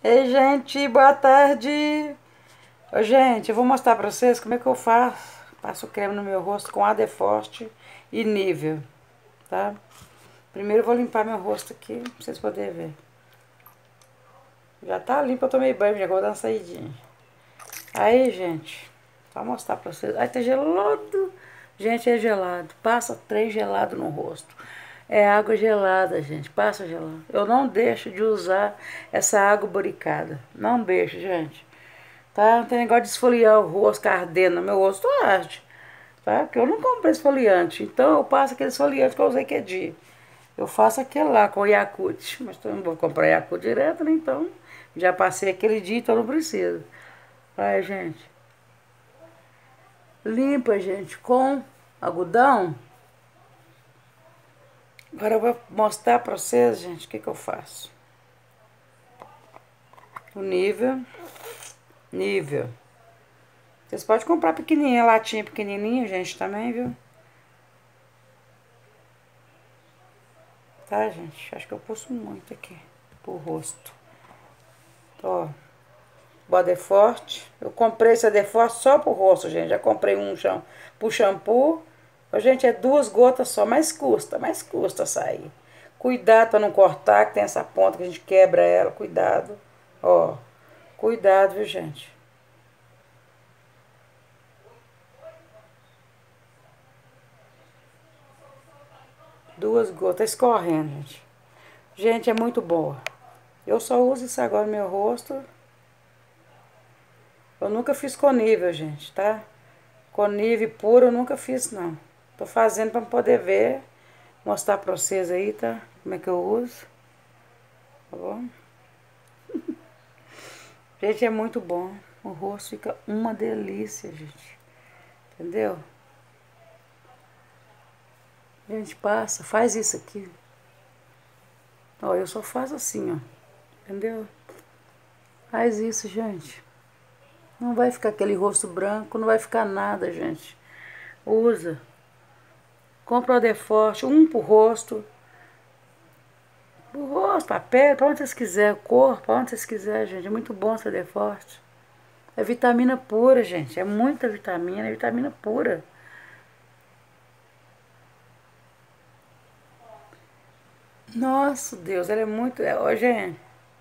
Ei, gente, boa tarde. Ô, gente, eu vou mostrar pra vocês como é que eu faço. Passo creme no meu rosto com Adeforte e nível, tá? Primeiro eu vou limpar meu rosto aqui, pra vocês poderem ver. Já tá limpo, eu tomei banho, já vou dar uma saidinha. Aí, gente, pra mostrar pra vocês. Ai, tá gelado. Gente, é gelado. Passa 3 gelado no rosto. É água gelada, gente. Passa gelado. Eu não deixo de usar essa água boricada. Não deixo, gente. Tá? Não tem negócio de esfoliar o rosto, ficar ardendo. Meu rosto arde. Tá? Porque eu não compro esfoliante. Então eu passo aquele esfoliante que eu usei que dia. Eu faço aquele lá com Yakult. Mas eu não vou comprar Yakult direto, né? Então já passei aquele dia, então não preciso. Vai, gente. Limpa, gente, com algodão. Agora eu vou mostrar pra vocês, gente, o que eu faço. O nível. Nível. Vocês podem comprar pequenininha, latinha pequenininha, gente, também, viu? Tá, gente? Acho que eu pulso muito aqui pro rosto. Ó. Body Forte. Eu comprei esse Adeforte só pro rosto, gente. Já comprei um pro shampoo. Ó, gente, é 2 gotas só, mas custa sair. Cuidado pra não cortar, que tem essa ponta que a gente quebra ela. Cuidado. Ó. Cuidado, viu, gente? Duas gotas escorrendo, gente. Gente, é muito boa. Eu só uso isso agora no meu rosto. Eu nunca fiz com nível, gente, tá? Com nível puro eu nunca fiz, não. Tô fazendo pra poder ver, mostrar pra vocês aí, tá? Como é que eu uso. Tá bom? Gente, é muito bom. O rosto fica uma delícia, gente. Entendeu? Gente, passa, faz isso aqui. Ó, eu só faço assim, ó. Entendeu? Faz isso, gente. Não vai ficar aquele rosto branco, não vai ficar nada, gente. Usa. Compra o Adeforte, um pro rosto. Pro rosto, pra pele, pra onde vocês quiserem. Corpo, pra onde vocês quiserem, gente. É muito bom esse Adeforte. É vitamina pura, gente. É muita vitamina, é vitamina pura. Nossa, Deus, ela é muito. Ó, gente,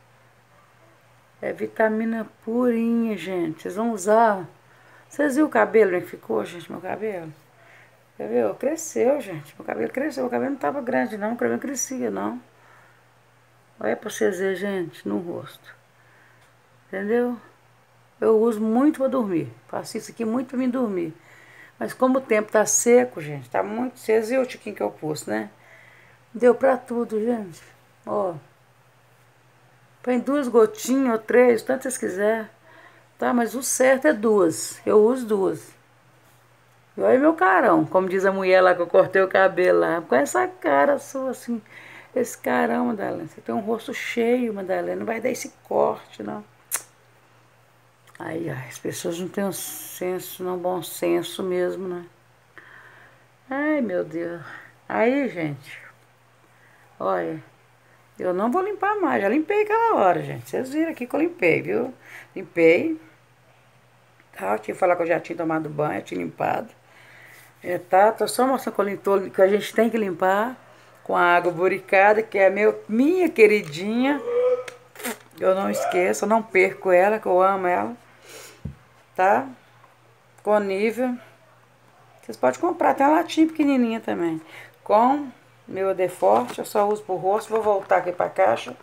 é vitamina purinha, gente. Vocês vão usar. Vocês viram o cabelo, né, que ficou, gente, meu cabelo? Você viu? Cresceu, gente. Meu cabelo cresceu. Meu cabelo não tava grande, não. Meu cabelo não crescia, não. Olha pra vocês verem, gente, no rosto. Entendeu? Eu uso muito pra dormir. Faço isso aqui muito pra mim dormir. Mas como o tempo tá seco, gente, tá muito. Vocês viram o tiquinho que eu pus, né? Deu pra tudo, gente. Ó. Põe 2 gotinhas ou 3, tanto vocês quiserem. Tá? Mas o certo é 2. Eu uso 2. E olha meu carão, como diz a mulher lá que eu cortei o cabelo lá. Com essa cara sua, assim. Esse carão, Madalena. Você tem um rosto cheio, Madalena. Não vai dar esse corte, não. Ai, ai, as pessoas não têm um senso, não, bom senso mesmo, né? Ai, meu Deus. Aí, gente, olha, eu não vou limpar mais. Já limpei aquela hora, gente. Vocês viram aqui que eu limpei, viu? Limpei. Tá? Eu tinha que falar que eu já tinha tomado banho, tinha limpado. É, tá? Tô só mostrando que eu limpou, que a gente tem que limpar com a água boricada, que é minha queridinha. Eu não esqueço, eu não perco ela, que eu amo ela. Tá? Com nível. Vocês podem comprar, tem uma latinha pequenininha também. Com meu Adeforte, eu só uso pro rosto. Vou voltar aqui pra caixa.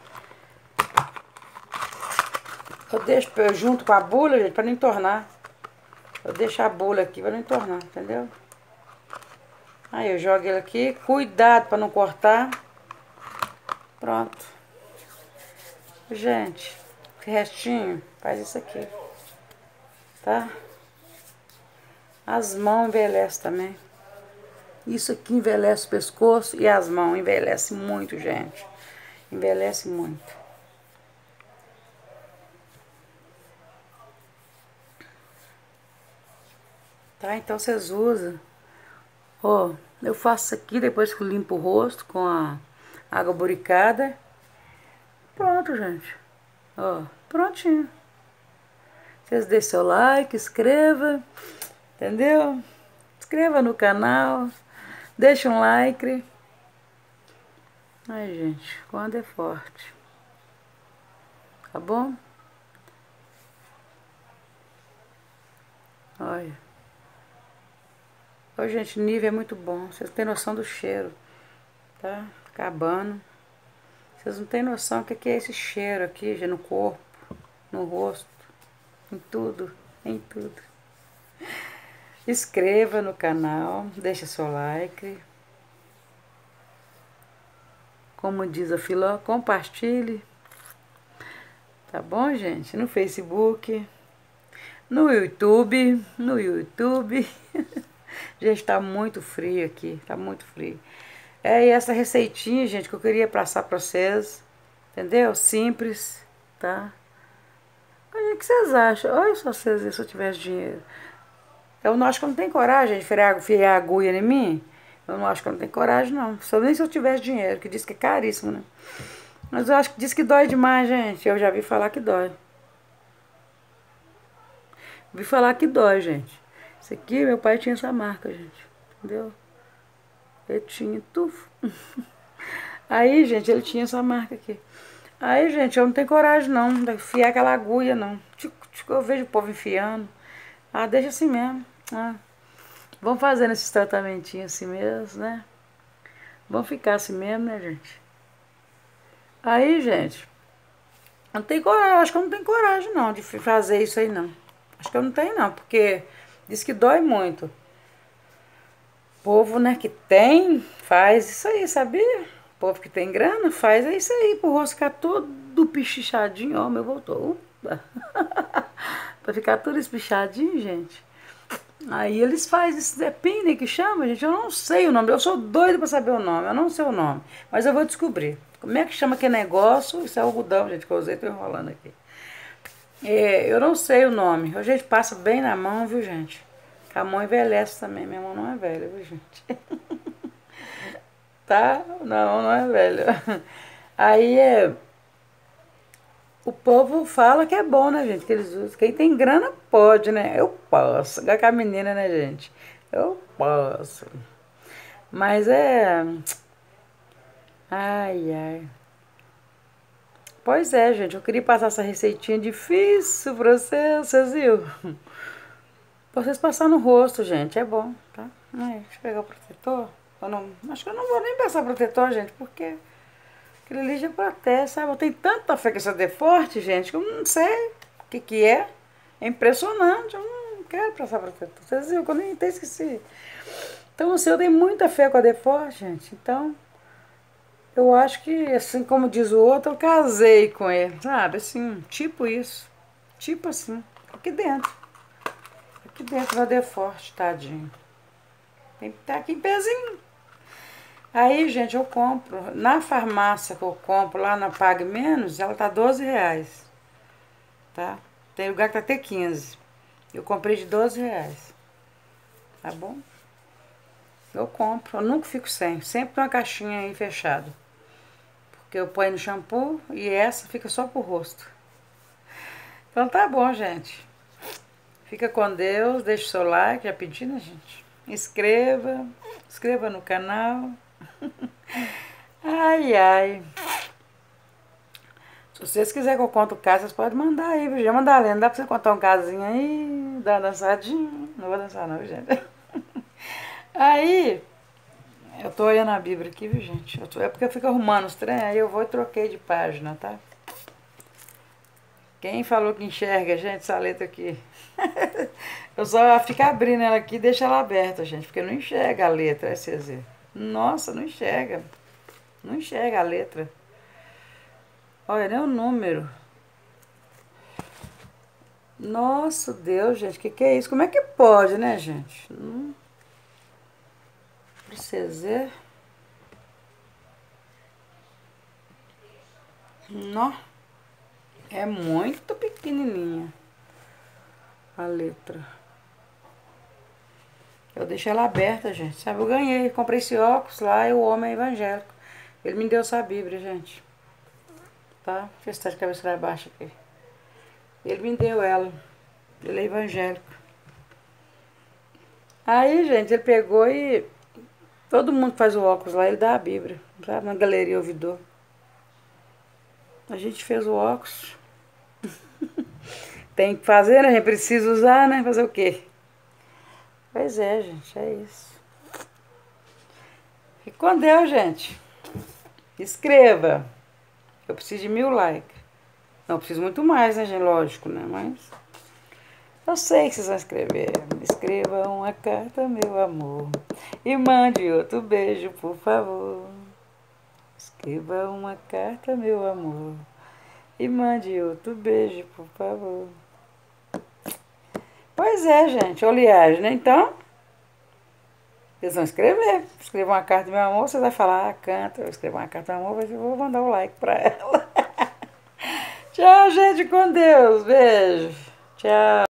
Eu deixo junto com a bula, gente, pra não entornar. Eu deixo a bula aqui pra não entornar, entendeu? Aí eu jogo ele aqui. Cuidado pra não cortar. Pronto. Gente, esse restinho, faz isso aqui. Tá? As mãos envelhecem também. Isso aqui envelhece o pescoço e as mãos envelhecem muito, gente. Envelhece muito. Tá? Então vocês usam. Ó, eu faço isso aqui depois que eu limpo o rosto com a água boricada. Pronto, gente. Ó, prontinho. Vocês deixem seu like, inscreva, entendeu? Inscreva no canal, deixa um like. Ai, gente, quando é forte. Tá bom? Olha. Ô, gente, nível é muito bom. Vocês não têm noção do cheiro, tá? Acabando. Vocês não têm noção do que é esse cheiro aqui, gente, no corpo, no rosto, em tudo, em tudo. Inscreva no canal, deixa seu like. Como diz a Filó, compartilhe. Tá bom, gente? No Facebook, no YouTube, Gente, tá muito frio aqui, tá muito frio. E essa receitinha, gente, que eu queria passar pra vocês, entendeu? Simples, tá? O que vocês acham? Olha só vocês, se eu tivesse dinheiro. Eu não acho que eu não tenho coragem de enfiar a agulha em mim. Eu não acho que eu não tenho coragem, não. Nem se eu tivesse dinheiro, que diz que é caríssimo, né? Mas eu acho que diz que dói demais, gente. Eu já vi falar que dói. Vi falar que dói, gente. Isso aqui, meu pai tinha essa marca, gente. Entendeu? Ele tinha tufo. Aí, gente, ele tinha essa marca aqui. Aí, gente, eu não tenho coragem, não, de enfiar aquela agulha, não. Eu vejo o povo enfiando. Ah, deixa assim mesmo. Ah, vamos fazendo esses tratamentinhos assim mesmo, né? Vamos ficar assim mesmo, né, gente? Aí, gente, não tem coragem, acho que eu não tenho coragem, não, de fazer isso aí, não. Acho que eu não tenho, não, porque diz que dói muito. O povo, né, que tem, faz isso aí, sabia? O povo que tem grana, faz isso aí, pro rosto ficar todo pichichadinho. Ó, meu voltou. Upa. Pra ficar tudo espichadinho, gente. Aí eles fazem esse depine que chama, gente. Eu não sei o nome. Eu sou doida pra saber o nome. Eu não sei o nome. Mas eu vou descobrir. Como é que chama aquele negócio? Isso é algodão, gente, que eu usei. Tô enrolando aqui. Eu não sei o nome. A gente passa bem na mão, viu, gente? A mão envelhece também. Minha mão não é velha, viu, gente? Tá? Não, não é velha. Aí o povo fala que é bom, né, gente? Que eles usam. Quem tem grana pode, né? Eu posso. Igual com a menina, né, gente? Eu posso. Mas ai, ai. Pois é, gente. Eu queria passar essa receitinha difícil pra vocês viram? Pra vocês passar no rosto, gente. É bom, tá? Deixa eu pegar o protetor. Eu não, acho que eu não vou nem passar protetor, gente, porque aquele ali já protege, sabe? Eu tenho tanta fé que essa D forte, gente, que eu não sei o que é. É impressionante. Eu não quero passar protetor. Vocês viram que eu nem até esqueci. Então, assim, eu tenho muita fé com a D forte, gente. Então, eu acho que, assim como diz o outro, eu casei com ele, sabe? Assim, tipo isso. Tipo assim. Aqui dentro. Aqui dentro da D forte, tadinho. Tem que estar aqui em pezinho. Aí, gente, eu compro. Na farmácia que eu compro, lá na Pague Menos, ela tá R$ 12. Tá? Tem lugar que tá até 15. Eu comprei de R$ 12. Tá bom? Eu compro. Eu nunca fico sem. Sempre tem uma caixinha aí fechada. Porque eu ponho no shampoo e essa fica só pro rosto. Então tá bom, gente. Fica com Deus. Deixa o seu like. Já pedi, né, gente? Inscreva. Inscreva no canal. Ai, ai. Se vocês quiserem que eu conte o caso, vocês podem mandar aí, viu? Já mandar a lenda. Dá pra você contar um casinho aí, dar uma dançadinha. Não vou dançar não, gente. Aí, eu tô olhando a Bíblia aqui, viu, gente? É porque eu fico arrumando os trem, aí eu vou e troquei de página, tá? Quem falou que enxerga, gente, essa letra aqui? Eu só fico abrindo ela aqui e deixo ela aberta, gente, porque não enxerga a letra, SZ. Nossa, não enxerga. Não enxerga a letra. Olha, nem o número. Nossa, Deus, gente, que é isso? Como é que pode, né, gente? CZ. Nó. É muito pequenininha a letra. Eu deixei ela aberta, gente. Sabe, eu ganhei. Comprei esse óculos lá e o homem é evangélico. Ele me deu essa Bíblia, gente. tá? Deixa eu estar de cabeça pra baixo aqui. Ele me deu ela. Ele é evangélico. Aí, gente, ele pegou e... Todo mundo faz o óculos lá, ele dá a Bíblia, sabe? Uma galeria ouvidor. A gente fez o óculos. Tem que fazer, né? A gente precisa usar, né? Fazer o quê? Pois é, gente, é isso. Fique com Deus, gente. Escreva. Eu preciso de 1000 likes. Não, eu preciso muito mais, né, gente? Lógico, né? Mas eu sei que vocês vão escrever. Escreva uma carta, meu amor. E mande outro beijo, por favor. Escreva uma carta, meu amor. E mande outro beijo, por favor. Pois é, gente. Oleagem, né? Então, eles vão escrever. Escreva uma carta, meu amor. Você vai falar, canta. Eu escrevo uma carta, meu amor. Eu vou mandar um like pra ela. Tchau, gente. Com Deus. Beijo. Tchau.